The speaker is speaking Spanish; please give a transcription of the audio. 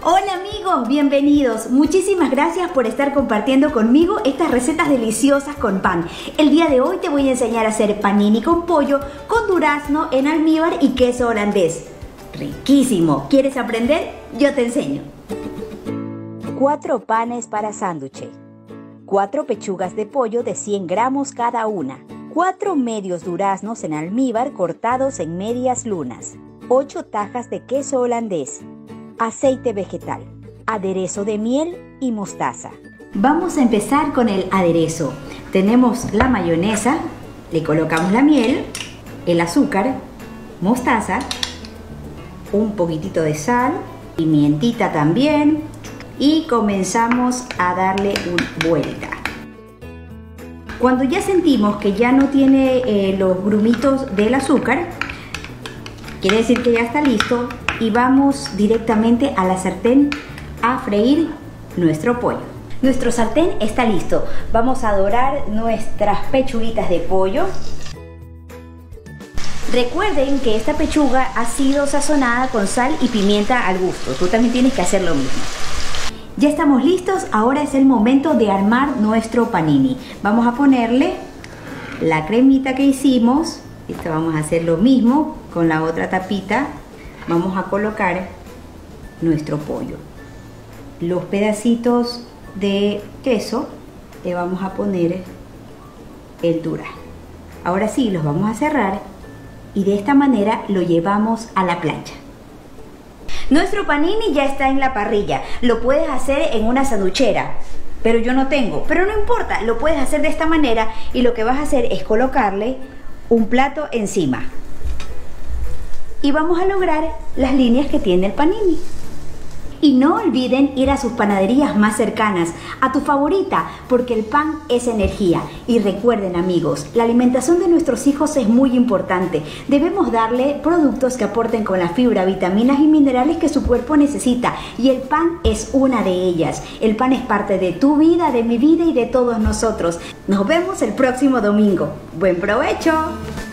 Hola amigos, bienvenidos. Muchísimas gracias por estar compartiendo conmigo estas recetas deliciosas con pan. El día de hoy te voy a enseñar a hacer panini con pollo, con durazno en almíbar y queso holandés. Riquísimo. ¿Quieres aprender? Yo te enseño. 4 panes para sándwich. 4 pechugas de pollo de 100 gramos cada una. 4 medios duraznos en almíbar cortados en medias lunas. 8 tajas de queso holandés. Aceite vegetal, aderezo de miel y mostaza. Vamos a empezar con el aderezo. Tenemos la mayonesa, le colocamos la miel, el azúcar, mostaza, un poquitito de sal, pimientita también y comenzamos a darle una vuelta. Cuando ya sentimos que ya no tiene los grumitos del azúcar, quiere decir que ya está listo. Y vamos directamente a la sartén a freír nuestro pollo. Nuestro sartén está listo. Vamos a dorar nuestras pechuguitas de pollo. Recuerden que esta pechuga ha sido sazonada con sal y pimienta al gusto. Tú también tienes que hacer lo mismo. Ya estamos listos. Ahora es el momento de armar nuestro panini. Vamos a ponerle la cremita que hicimos. Esto vamos a hacer lo mismo con la otra tapita. Vamos a colocar nuestro pollo. Los pedacitos de queso le vamos a poner el durazno. Ahora sí, los vamos a cerrar y de esta manera lo llevamos a la plancha. Nuestro panini ya está en la parrilla. Lo puedes hacer en una sanduchera, pero yo no tengo. Pero no importa, lo puedes hacer de esta manera y lo que vas a hacer es colocarle un plato encima. Y vamos a lograr las líneas que tiene el panini. Y no olviden ir a sus panaderías más cercanas, a tu favorita, porque el pan es energía. Y recuerden amigos, la alimentación de nuestros hijos es muy importante. Debemos darle productos que aporten con la fibra, vitaminas y minerales que su cuerpo necesita. Y el pan es una de ellas. El pan es parte de tu vida, de mi vida y de todos nosotros. Nos vemos el próximo domingo. ¡Buen provecho!